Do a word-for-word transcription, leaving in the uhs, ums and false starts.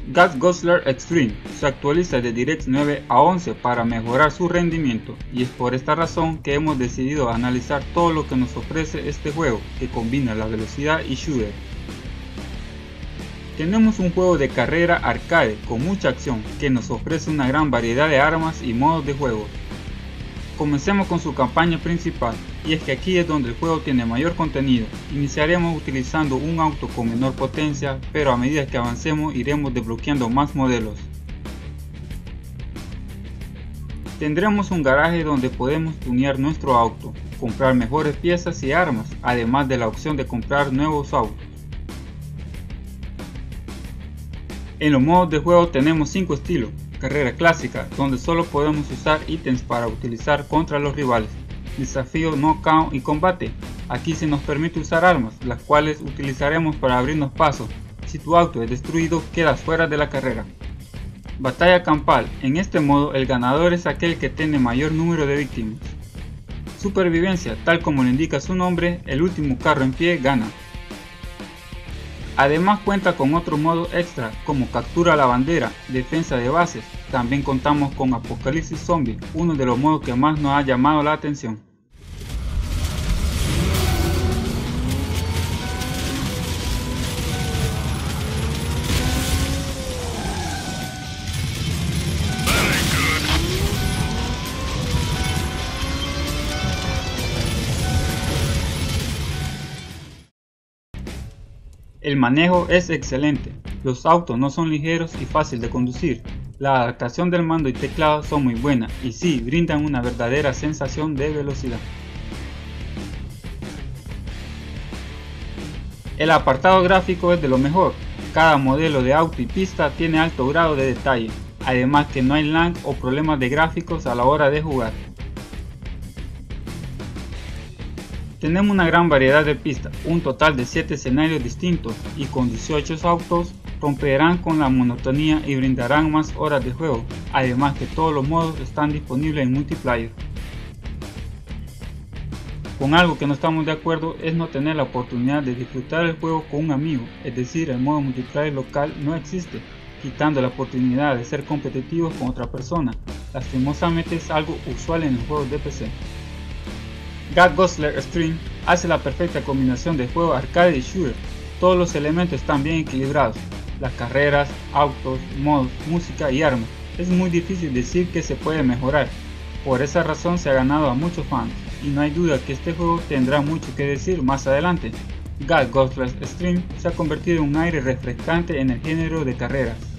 Gas Guzzler Extreme se actualiza de DirectX nueve a once para mejorar su rendimiento, y es por esta razón que hemos decidido analizar todo lo que nos ofrece este juego que combina la velocidad y shooter. Tenemos un juego de carrera arcade con mucha acción que nos ofrece una gran variedad de armas y modos de juego. Comencemos con su campaña principal, y es que aquí es donde el juego tiene mayor contenido. Iniciaremos utilizando un auto con menor potencia, pero a medida que avancemos iremos desbloqueando más modelos. Tendremos un garaje donde podemos tunear nuestro auto, comprar mejores piezas y armas, además de la opción de comprar nuevos autos. En los modos de juego tenemos cinco estilos. Carrera clásica, donde solo podemos usar ítems para utilizar contra los rivales. Desafío, knockout y combate. Aquí se nos permite usar armas, las cuales utilizaremos para abrirnos paso. Si tu auto es destruido, quedas fuera de la carrera. Batalla campal. En este modo el ganador es aquel que tiene mayor número de víctimas. Supervivencia. Tal como lo indica su nombre, el último carro en pie gana. Además cuenta con otro modo extra como captura la bandera, defensa de bases. También contamos con Apocalipsis Zombie, uno de los modos que más nos ha llamado la atención. El manejo es excelente, los autos no son ligeros y fácil de conducir, la adaptación del mando y teclado son muy buenas y sí brindan una verdadera sensación de velocidad. El apartado gráfico es de lo mejor, cada modelo de auto y pista tiene alto grado de detalle, además que no hay lag o problemas de gráficos a la hora de jugar. Tenemos una gran variedad de pistas, un total de siete escenarios distintos y con dieciocho autos romperán con la monotonía y brindarán más horas de juego, además que todos los modos están disponibles en multiplayer. Con algo que no estamos de acuerdo es no tener la oportunidad de disfrutar el juego con un amigo, es decir, el modo multiplayer local no existe, quitando la oportunidad de ser competitivos con otra persona. Lastimosamente es algo usual en los juegos de P C. Gas Guzzler Extreme hace la perfecta combinación de juego arcade y shooter. Todos los elementos están bien equilibrados, las carreras, autos, modos, música y armas. Es muy difícil decir que se puede mejorar, por esa razón se ha ganado a muchos fans, y no hay duda que este juego tendrá mucho que decir más adelante. Gas Guzzler Extreme se ha convertido en un aire refrescante en el género de carreras.